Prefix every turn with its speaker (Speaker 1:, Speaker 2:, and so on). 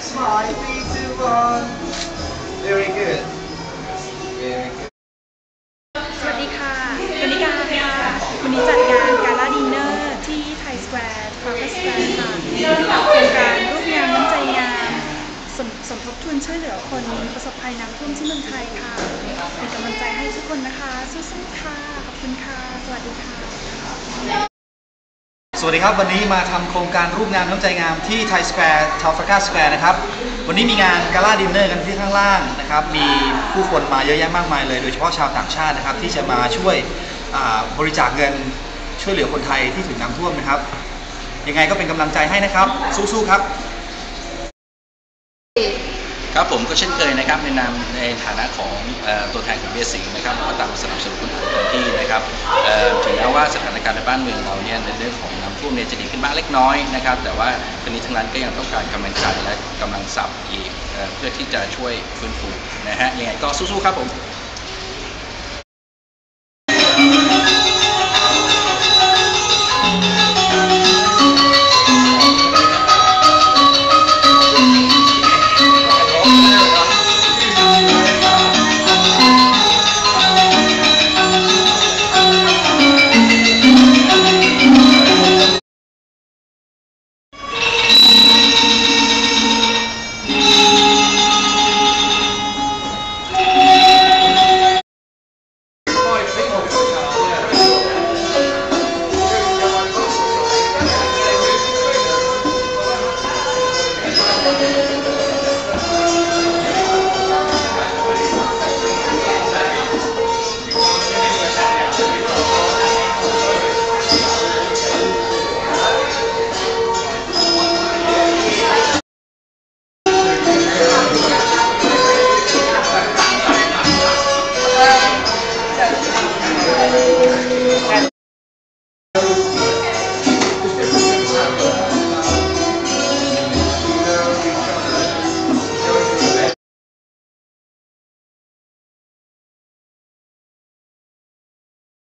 Speaker 1: 5, 3, 2, 1. Very good. Very good.
Speaker 2: สวัสดีค่ะกนิกาค่ะวันนี้จัดงานกาลาดินเนอร์ที่ไทยสแควร์ทรัฟเฟิลสแควร์ค่ะโครงการรูปงามน้ำใจงามสมทบทุนช่วยเหลือคนประสบภัยน้ำท่วมที่เมืองไทยค่ะเป็นกำลังใจให้ทุกคนนะคะสู้ๆค่ะขอบคุณค่ะสวัสดีค่ะ
Speaker 3: สวัสดีครับวันนี้มาทำโครงการรูปงามน้ำใจงามที่ไทยสแควร์ทรัฟเฟิลสแควร์นะครับวันนี้มีงานกาลาดินเนอร์กันที่ข้างล่างนะครับมีผู้คนมาเยอะแยะมากมายเลยโดยเฉพาะชาวต่างชาตินะครับที่จะมาช่วยบริจาคเงินช่วยเหลือคนไทยที่ถูกน้ำท่วมนะครับยังไงก็เป็นกำลังใจให้นะครับสู้ๆครับ
Speaker 4: ครับผมก็เช่นเคยนะครับในฐานะของตัวแทนของเบียร์สิงห์นะครับก็ตามสนับสนุนคนอื่นเต็มที่นะครับถึงแม้ว่าสถานการณ์ในบ้านเมืองเราเนี่ยในเรื่องของน้ำท่วมเนี่ยจะดีขึ้นบ้างเล็กน้อยนะครับแต่ว่าทั้งนี้ทั้งนั้นก็ยังต้องการกำลังใจและกำลังทรัพย์อีกเพื่อที่จะช่วยฟื้นฟูนะฮะยังไงก็สู้ๆครับผม